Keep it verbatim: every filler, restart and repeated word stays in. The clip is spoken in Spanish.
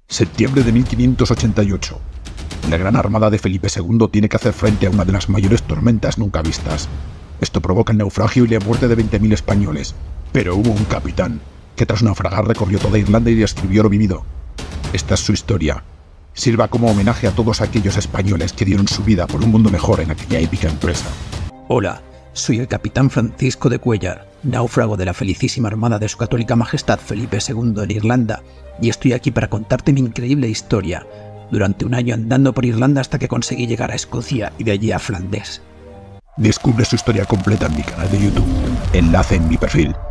Septiembre de mil quinientos ochenta y ocho. La gran armada de Felipe segundo tiene que hacer frente a una de las mayores tormentas nunca vistas. Esto provoca el naufragio y la muerte de veinte mil españoles. Pero hubo un capitán que tras naufragar recorrió toda Irlanda y describió lo vivido. Esta es su historia. Sirva como homenaje a todos aquellos españoles que dieron su vida por un mundo mejor en aquella épica empresa. Hola, soy el capitán Francisco de Cuéllar, náufrago de la felicísima armada de su católica majestad Felipe segundo en Irlanda, y estoy aquí para contarte mi increíble historia, durante un año andando por Irlanda hasta que conseguí llegar a Escocia y de allí a Flandes. Descubre su historia completa en mi canal de YouTube. Enlace en mi perfil.